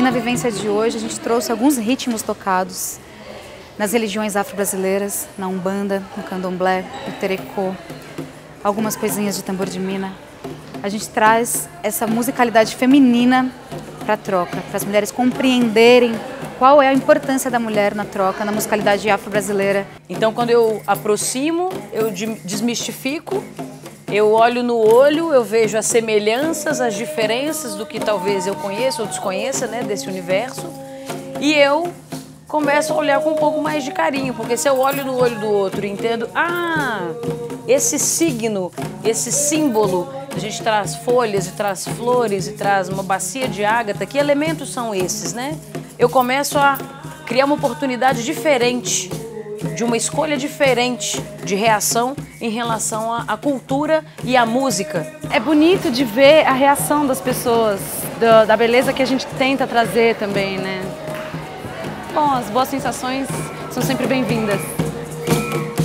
na vivência de hoje a gente trouxe alguns ritmos tocados nas religiões afro-brasileiras, na Umbanda, no Candomblé, no Terecô, algumas coisinhas de tambor de mina. A gente traz essa musicalidade feminina para a troca, para as mulheres compreenderem qual é a importância da mulher na troca, na musicalidade afro-brasileira. Então, quando eu aproximo, eu desmistifico, eu olho no olho, eu vejo as semelhanças, as diferenças do que talvez eu conheça ou desconheça, né, desse universo, e eu começo a olhar com um pouco mais de carinho, porque se eu olho no olho do outro e entendo, esse signo, esse símbolo, a gente traz folhas e traz flores e traz uma bacia de ágata, que elementos são esses, né? Eu começo a criar uma oportunidade diferente, de uma escolha diferente de reação em relação à cultura e à música. É bonito de ver a reação das pessoas, da beleza que a gente tenta trazer também, né? Bom, as boas sensações são sempre bem-vindas.